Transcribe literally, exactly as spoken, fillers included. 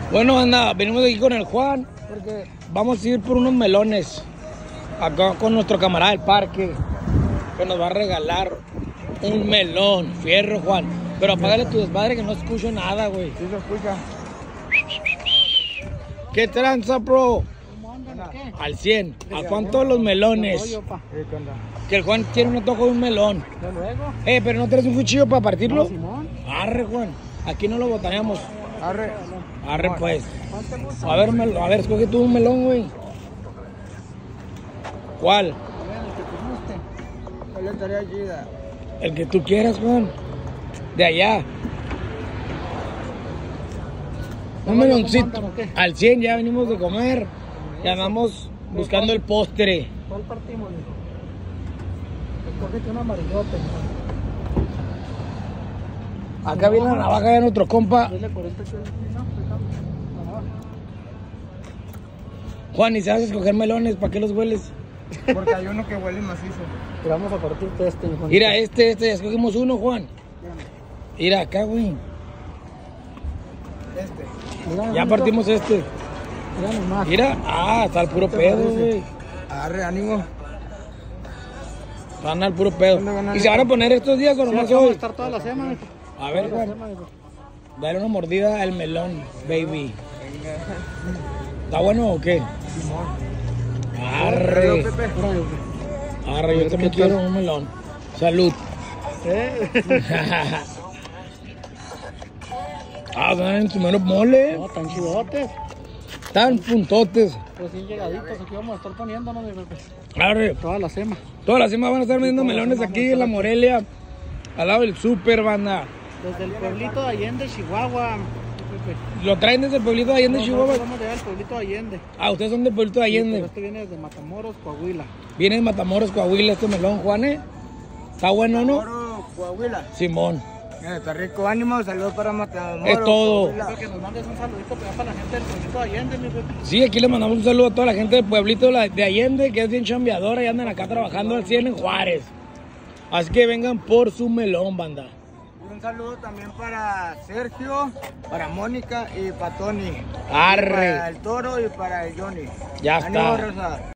Bueno, anda, venimos aquí con el Juan, porque vamos a ir por unos melones. Acá con nuestro camarada del parque, que nos va a regalar un melón. Fierro, Juan. Pero apágale tu desmadre que no escucho nada, güey. Sí se escucha. ¿Qué tranza, bro? ¿Cómo andan? ¿A qué? Al cien. ¿A cuánto los melones? Rollo, pa. Eh, ¿qué onda? Que el Juan tiene un toco de un melón. ¿Ya luego? Eh, pero no traes un cuchillo para partirlo. No, Simón. Arre, Juan. Aquí no lo botaneamos. Arre. Arre, pues. ¿Cuál te gusta? A ver, mel- a ver, escoge tú un melón, güey. ¿Cuál? A ver, el que te guste. ¿Cuál estaría chida? El que tú quieras, Juan. De allá. Un ¿Cómo meloncito. andan o qué? Al cien ya venimos de comer. Y andamos buscando el postre. ¿Cuál partimos, hijo? Escógete un amarillote. Acá viene la navaja de nuestro compa. Dile por este que no, la navaja. Juan, y sabes escoger melones, ¿para qué los hueles? Porque hay uno que huele macizo. Te vamos a partirte este, hijo. Mira, este, este, ya escogimos uno, Juan. Mira acá, güey. Este. Mira, Ya bonito. partimos este. Mira nomás. Mira, ah, está el puro ¿Qué te pedo, parece? güey. Arre, ánimo. Van al puro pedo. ¿Dónde van a ¿Y se van a poner estos días o Sí, nomás aquí vamos a hoy? estar toda la semana, hijo. A ver, Toda la Juan, semana, hijo. dale una mordida al melón, baby. ¿Está bueno o qué? Arre. Pepe. Mira, hijo. Arre, yo también ¿Qué quiero tal? un melón. Salud. Eh. Ah, dan su menos mole. No, tan chidotes. Tan puntotes. Recién llegaditos, aquí vamos a estar poniéndonos, hijo. Arre. Toda la semana. Todas las semanas van a estar vendiendo todas las melones semanas aquí vamos a en la estar Morelia. Al lado del super, banda. Desde el pueblito de Allende, Chihuahua. Pepe. Lo traen desde el pueblito de Allende, No, Chihuahua. nosotros vamos de allá al pueblito de Allende. Ah, ustedes son del pueblito de Sí, pero Allende. este viene desde Matamoros, Coahuila. Viene de Matamoros, Coahuila, este melón, Juane. ¿Está bueno, no? Moro, Coahuila. Simón. Eh, está rico, ánimo. Saludos para Matamoros. Es todo. Coahuila. Creo que nos mandes un saludito para, para la gente del pueblito de Allende, mi Pepe. Sí, aquí le mandamos un saludo a toda la gente del pueblito de la- de Allende, que es bien chambeadora y andan acá trabajando al cien en Juárez. Así que vengan por su melón, banda. Un saludo también para Sergio, para Mónica y para Tony. Arre. Para el Toro y para el Johnny. Ya Ánimo, está. Rosa.